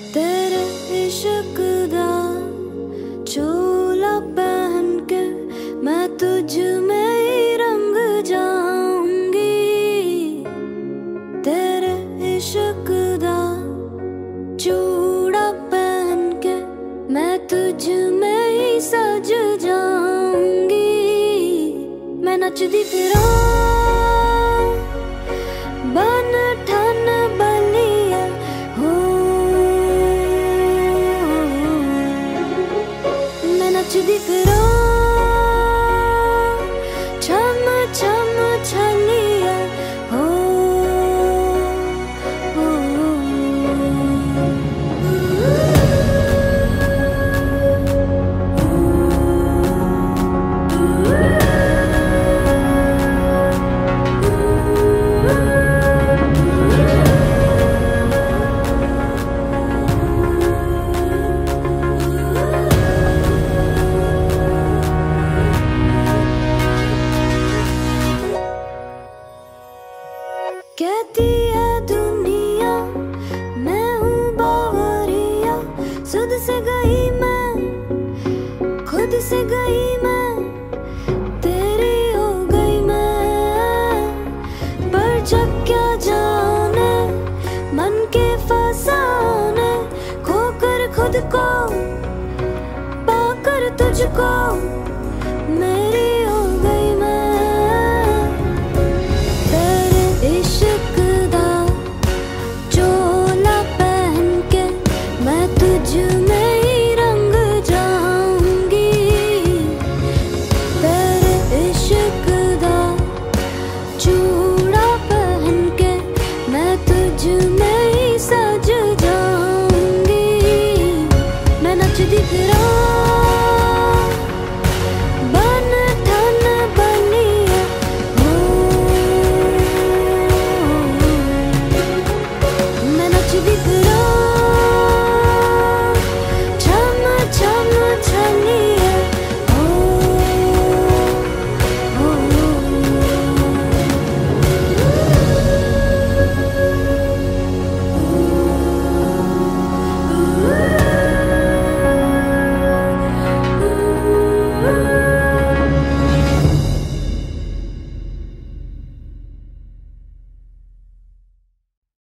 तेरे इश्क दा चोला पहन के मैं तुझ में ही रंग जाऊंगी। तेरे इश्क दा चूड़ा पहन के मैं तुझ में ही सज जाऊंगी। मैं नचदी फिरा बन ठन बलिया हो, मैं नचदी फिरा छम छम छलिया हो, कहती है दुनिया मैं हूँ बावरिया। खुद से गई मैं, खुद से गई मैं, तेरी हो गई मैं। पर जब क्या जाने मन के फसाने, खोकर खुद को पाकर तुझको